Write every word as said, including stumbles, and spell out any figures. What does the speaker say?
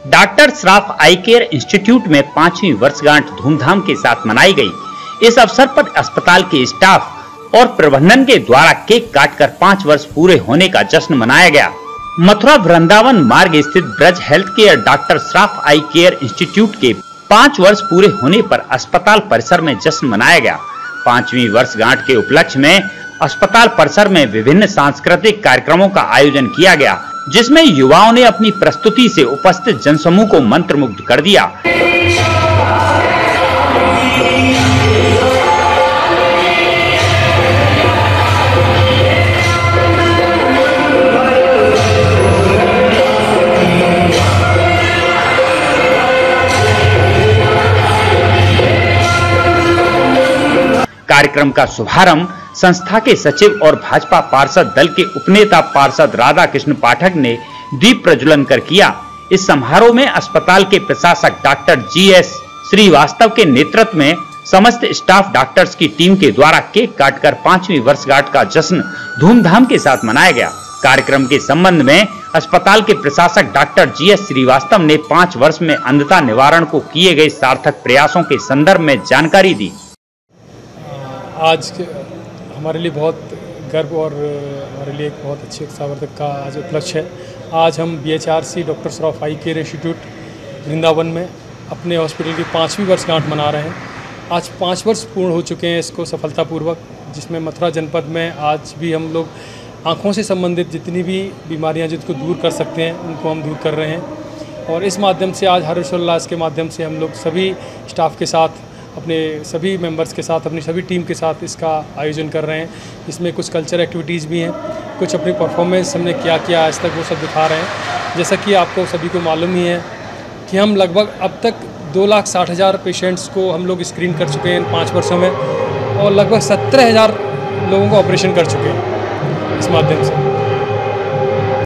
Doctor Shroff eye care institute में पांचवी वर्षगांठ धूमधाम के साथ मनाई गई। इस अवसर पर अस्पताल के स्टाफ और प्रबंधन के द्वारा केक काटकर पाँच वर्ष पूरे होने का जश्न मनाया गया। मथुरा वृंदावन मार्ग स्थित Braj health care doctor Shroff eye care institute के पाँच वर्ष पूरे होने पर अस्पताल परिसर में जश्न मनाया गया। पांचवी वर्षगांठ के उपलक्ष्य में अस्पताल परिसर में विभिन्न सांस्कृतिक कार्यक्रमों का आयोजन किया गया, जिसमें युवाओं ने अपनी प्रस्तुति से उपस्थित जनसमूह को मंत्रमुग्ध कर दिया। कार्यक्रम का शुभारंभ संस्था के सचिव और भाजपा पार्षद दल के उपनेता पार्षद राधा कृष्ण पाठक ने दीप प्रज्वलन कर किया। इस समारोह में अस्पताल के प्रशासक डॉक्टर जी एस श्रीवास्तव के नेतृत्व में समस्त स्टाफ डॉक्टर्स की टीम के द्वारा केक काटकर पांचवी वर्षगांठ का जश्न धूमधाम के साथ मनाया गया। कार्यक्रम के संबंध में अस्पताल के प्रशासक डॉक्टर जी एस श्रीवास्तव ने पाँच वर्ष में अंधता निवारण को किए गए सार्थक प्रयासों के संदर्भ में जानकारी दी। आज हमारे लिए बहुत गर्व और हमारे लिए एक बहुत अच्छे उत्साहवर्धक का आज उपलक्ष्य है। आज हम B H R C doctor Shroff eye care institute Vrindavan में अपने हॉस्पिटल की पाँचवीं वर्षगांठ मना रहे हैं। आज पाँच वर्ष पूर्ण हो चुके हैं इसको सफलतापूर्वक, जिसमें मथुरा जनपद में आज भी हम लोग आँखों से संबंधित जितनी भी बीमारियाँ जिनको दूर कर सकते हैं उनको हम दूर कर रहे हैं। और इस माध्यम से आज हर्षोल्लास के माध्यम से हम लोग सभी स्टाफ के साथ, अपने सभी मेंबर्स के साथ, अपनी सभी टीम के साथ इसका आयोजन कर रहे हैं। इसमें कुछ कल्चर एक्टिविटीज़ भी हैं, कुछ अपनी परफॉर्मेंस हमने क्या किया आज तक वो सब दिखा रहे हैं। जैसा कि आपको सभी को मालूम ही है कि हम लगभग अब तक दो लाख साठ हज़ार पेशेंट्स को हम लोग स्क्रीन कर चुके हैं इन पाँच वर्षों में, और लगभग सत्रह हज़ार लोगों को ऑपरेशन कर चुके हैं इस माध्यम से।